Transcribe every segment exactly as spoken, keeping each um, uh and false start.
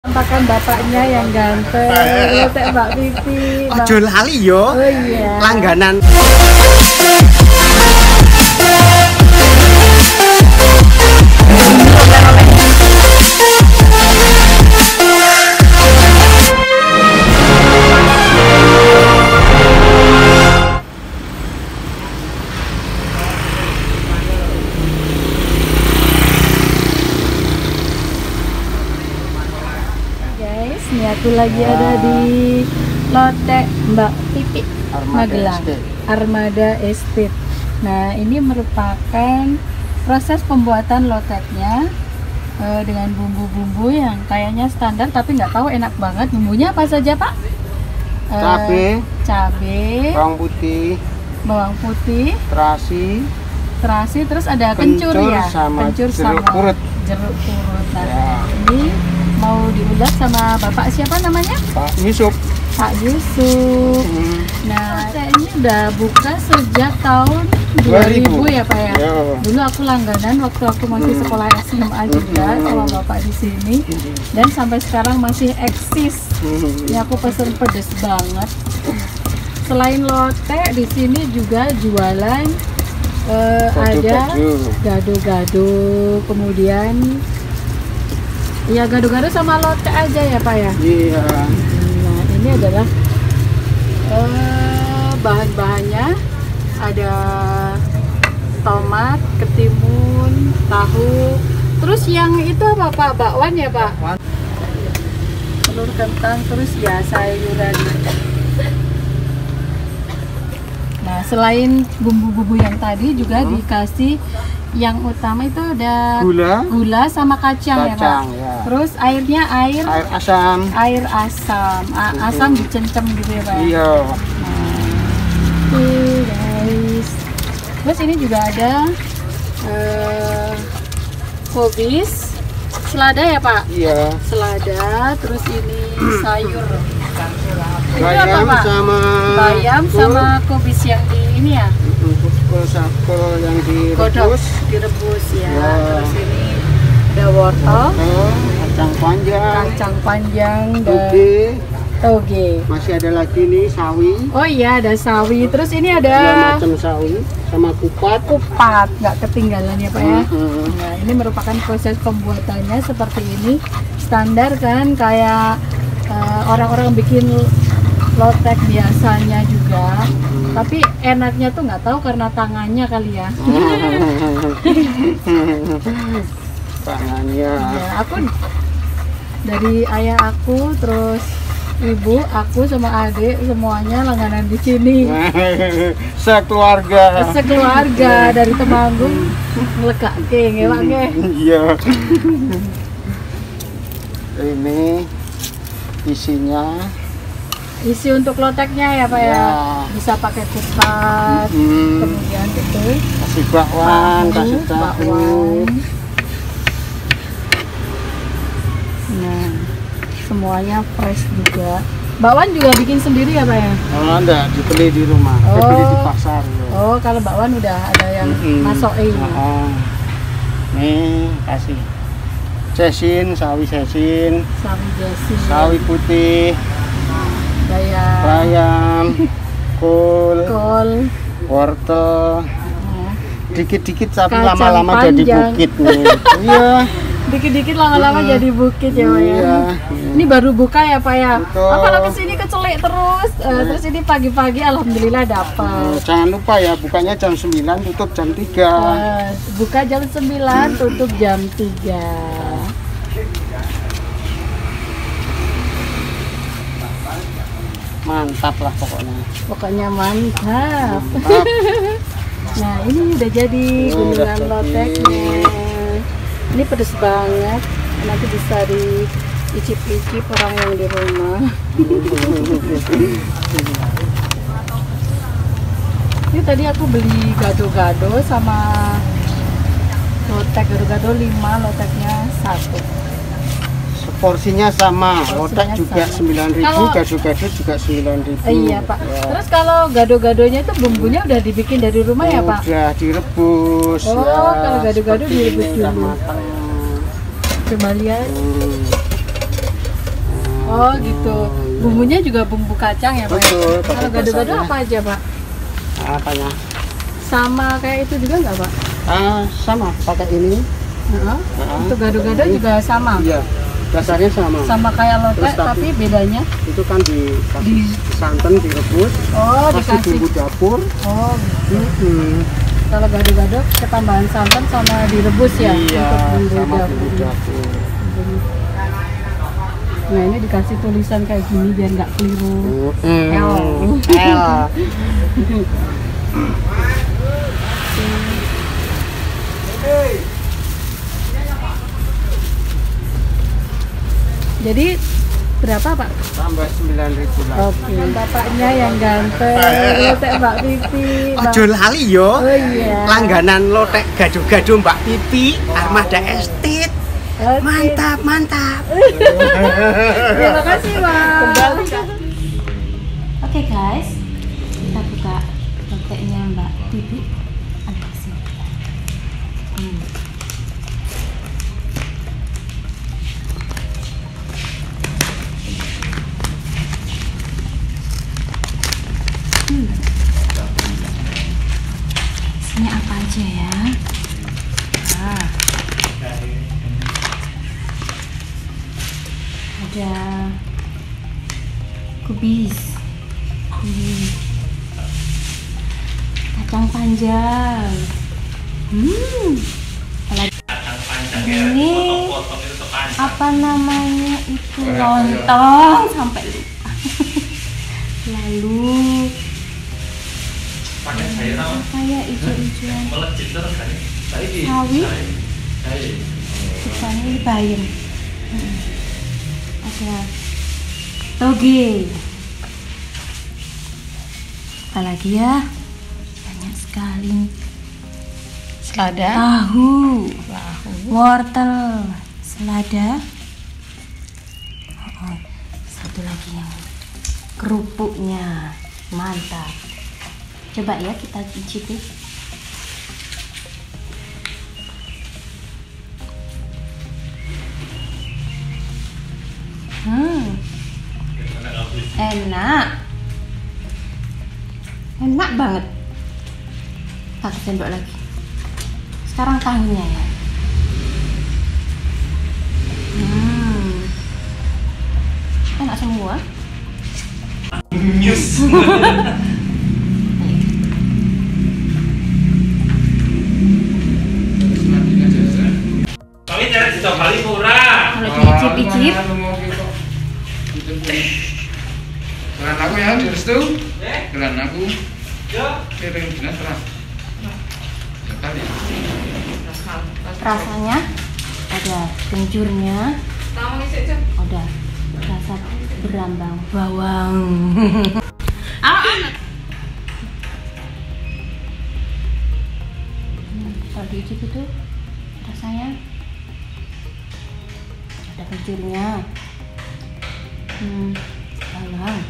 Tampakan bapaknya yang ganteng, lotek Mbak Pipi. Ojo lali yo. Oh iya. Langganan. Ini aku lagi ada di Lotek Mbak Pipi Magelang, Armada Estate. Nah, ini merupakan proses pembuatan loteknya eh, dengan bumbu-bumbu yang kayaknya standar tapi nggak tahu enak banget. Bumbunya apa saja, Pak? Eh, Cabe, cabe, bawang putih, bawang putih, terasi, terasi, terus ada kencur, kencur ya, sama kencur jeruk sama purut. jeruk purut. Nah, Ya. ini mau diulas sama Bapak siapa namanya? Pak Yusuf. Pak Yusuf. Hmm. Nah, saya ini udah buka sejak tahun dua ribu ya, Pak ya. Ya. Dulu aku langganan waktu aku masih Hmm. sekolah S M A juga Hmm. sama Bapak di sini. Dan sampai sekarang masih eksis. Hmm. Ini aku pesen pedes banget. Selain lotek, di sini juga jualan eh, ada gado-gado, kemudian ya gado-gado sama lotek aja ya, Pak ya. Iya. Nah, ini adalah eh, bahan-bahannya. Ada tomat, ketimun, tahu. Terus yang itu apa, Pak? Bakwan ya, Pak? Telur kentang, terus ya sayuran. Nah, selain bumbu-bumbu yang tadi juga Hmm. dikasih yang utama itu ada Gula, gula sama kacang, ya, Pak. kacang, ya. Terus airnya air Air asam. air asam. A- asam dicencem gitu ya, Pak. Iya. Nah, oke, guys. Terus ini juga ada eh, kubis selada ya, Pak? Iya. Selada, terus ini sayur. Itu apa, Bayam Pak? sama Bayam kol. sama kubis yang di ini ya? Kol sakol yang Godok, direbus. direbus ya. Ya. Terus ini ada wortel, Wortel, kacang panjang, kacang panjang, dan toge. toge. Masih ada lagi nih sawi. Oh iya, ada sawi. Terus ini Dua ada macam sawi sama kupat. kupat, nggak ketinggalan ya, Pak ya. Mhm. Nah, ini merupakan proses pembuatannya seperti ini. Standar kan, kayak eh, orang-orang bikin lotek biasanya juga. Tapi enaknya tuh nggak tahu karena tangannya kali ya. Tangannya. Ya, aku dari ayah aku, terus ibu, aku sama adik semuanya langganan di sini. Sekeluarga. Sekeluarga dari Temanggung ngelekake ngelak ke. Iya. Ini isinya Isi untuk loteknya ya, Pak ya. Ya. Bisa pakai kupat, hmm, kemudian itu kasih bakwan, tahu, kasih tahu. bakwan. Nah, semuanya fresh juga. Bakwan juga bikin sendiri ya, Pak ya? Oh, enggak, dibeli di rumah. Oh. Dibeli di pasar. Ya. Oh, kalau bakwan udah ada yang Mm-mm. masokin. Oh. Nih, kasih sesin, sawi sesin, Sawi jesi, sawi putih, bayam, bayam, kol, kol, wortel. nah, Dikit-dikit tapi Kacang lama-lama jadi panjang. bukit nih. Iya. dikit-dikit lama-lama Hmm. jadi bukit ya, Pak ya. Iya. Ini baru buka ya, Pak ya. Betul. Apa lagi sini kecelek terus. Eh, terus ini pagi-pagi alhamdulillah dapat. Eh, Jangan lupa ya, bukanya jam sembilan, tutup jam tiga. Eh, buka jam sembilan, tutup jam tiga. Mantap lah pokoknya. Pokoknya mantap. Mantap. Nah, ini udah jadi Oh, udah gunungan jadi. loteknya. Ini pedes banget. Nanti bisa diicip-icip orang yang di rumah. Ini tadi aku beli gado-gado sama lotek. Gado-gado lima, loteknya satu. Porsinya sama, Porsinya lotek juga sama. sembilan ribu, Kalau- gado-gado juga sembilan ribu. Eh, iya, Pak. Ya. Terus kalau gado-gadonya itu bumbunya udah dibikin dari rumah ya, Pak? Udah direbus. Oh, ya, kalau gado-gado seperti direbus ini, udah dulu. matang. Coba lihat. Hmm. Oh gitu. Bumbunya juga bumbu kacang ya Pak? Betul. Kalau gado-gado apa aja Pak? Apanya? Sama kayak itu juga nggak Pak? Ah, sama, pakai ini. Uh-huh. Uh-huh. Untuk gado-gado juga sama? Iya, dasarnya sama. Sama kayak lotek, Terus, tapi, tapi bedanya? Itu kan dikasih Di... santan, direbus, oh, kasih dikasih bumbu dapur. Oh gitu. Hmm. Kalau gado-gado ketambahan santan sama direbus ya? Iya, untuk bumbu sama dapur. bumbu dapur. Nah ini dikasih tulisan kayak gini biar nggak keliru. Hmm. L. L. Jadi berapa Pak? Tambah sembilan ribu lah. Oke, bapaknya yang ganteng, lotek Mbak Pipi. Mbak- Ojo lali yo. Oh iya. Langganan lotek gado-gado Mbak Pipi, Armada Estate. Oke. Mantap, mantap. Terima kasih Pak. Oke guys, kita buka loteknya Mbak Pipi. Unboxing. Hmm. Hmm. Isinya apa aja ya? Ah. Ada kubis, hmm. kacang panjang, hmm. ini apa namanya itu lontong sampai lupa. Lalu apa ya hijau-hijauan sawi, bukan ini bayam. Hmm. Ada toge, apalagi ya, banyak sekali nih. Selada, Tahu, tahu, wortel, selada. Oh, oh. Satu lagi yang kerupuknya, mantap. Coba ya kita cicipi. Hmm, enak, enak banget. Satu sendok lagi. Sekarang tahunya ya. Hmm, enak semua. Kami jangan dicoba kali murah. Kalau diicip-icip, Gelan aku ya, direstu. Gelan aku. Piring dinas terang. Sekali. rasanya ada kencurnya, ada rasa berambang bawang. Hmm, kalau diicip itu rasanya ada kencurnya, hmm, bawang,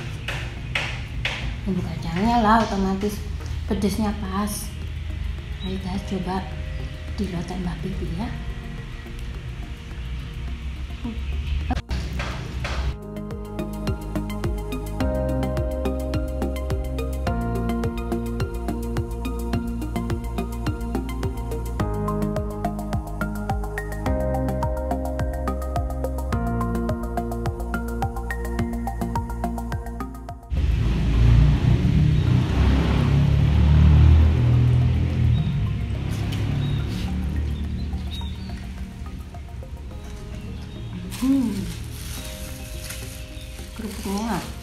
bumbu kacangnya lah otomatis pedesnya pas. Ayo guys, coba di lotek Mbak Pipi ya. Hmm. Kerupuknya